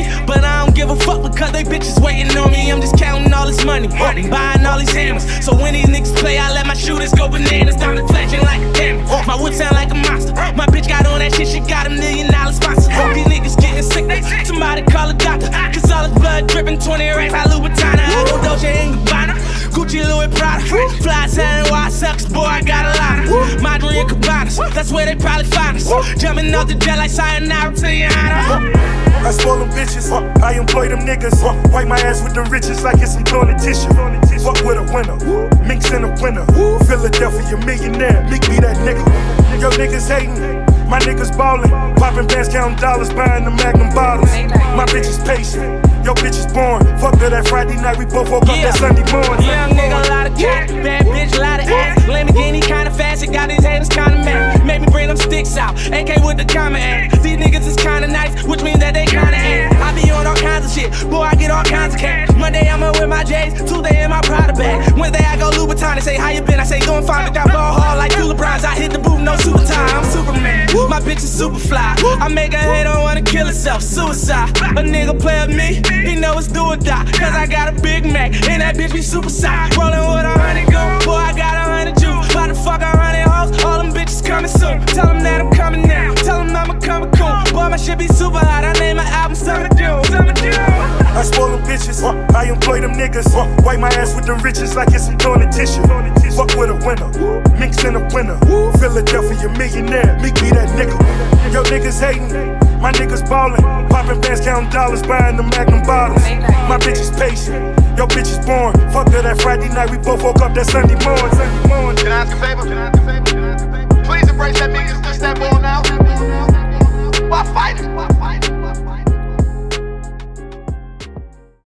but I don't give a fuck because they bitches waiting on me. I'm just counting all this money, buying all these hammers. So when these niggas play, I let my shooters go bananas. Diamond flashing like a camera. My whip sound like a monster. My bitch got on that shit, she got $1 million sponsor. These niggas getting sick, somebody call a doctor. Cause all his blood dripping, 20 racks like Louboutana. I go Dolce and Gabbana, Gucci, Louis, Prada. Fly side and wide sucks, boy, I got a lot. Madrid and Cabanas, that's where they probably find us. Jumping off the jet like sayonara to your honor. I spoil them bitches, I employ them niggas. Wipe my ass with the riches like it's some toilet tissue. Fuck with a winner, Meek's in a winner. Philadelphia millionaire, Meek be that nigga. Yo niggas hating, my niggas ballin'. Poppin' bands, counting dollars, buying the Magnum bottles. My bitch is patient, yo bitch is born. Fuck her that Friday night, we both woke up that Sunday morning. Young nigga, a lot of cat, bad bitch, a lot of ass. Lamborghini kinda fast, it got these haters kinda mad. Made me bring them sticks out, AK with the comment ass. These niggas is kinda nice, which means that they kinda ass. I be on all kinds of shit, boy, I get all kinds of cash. Monday I'm with my J's, Tuesday in my Prada bag. Wednesday I go Louboutin, they say how you been, I say doing fine, but got ball hard like two LeBrons. I hit the booth, no super time, I'm Superman. My bitch is super fly, I make a hater wanna kill herself, suicide. A nigga play with me, he know it's do or die. Cause I got a Big Mac, and that bitch be super side. Rollin' with 100 goons, boy, I got 100 Jews. About to fuck 100 hoes, all them bitches coming soon. Tell them that I'm coming now, tell them I'ma come cool. Boy, my shit be super hot, I name my album Summer June. I spoil them bitches, I employ them niggas. Wipe my ass with the riches like it's some toilet tissue. Fuck with a winner, Meek's in a winner. Philadelphia millionaire, Meek be that nigga. Yo niggas hating, my niggas ballin'. Poppin' bands, counting dollars, buying the Magnum bottles. My bitch is patient, yo bitch is born. Fuck her that Friday night, we both woke up that Sunday morning. Can I ask a favor?